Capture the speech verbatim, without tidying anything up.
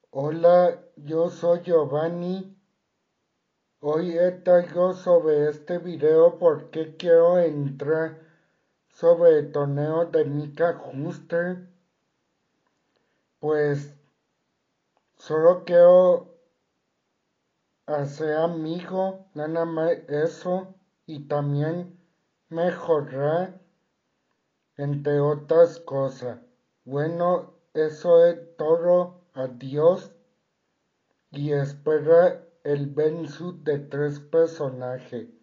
Hola, yo soy Giovanni. Hoy he traigo sobre este video porque quiero entrar sobre el torneo de Mika Juster. Pues solo quiero hacer amigo, nada más eso, y también mejorar entre otras cosas. Bueno, eso es todo. Adiós. Y espera el Bensu de tres personajes.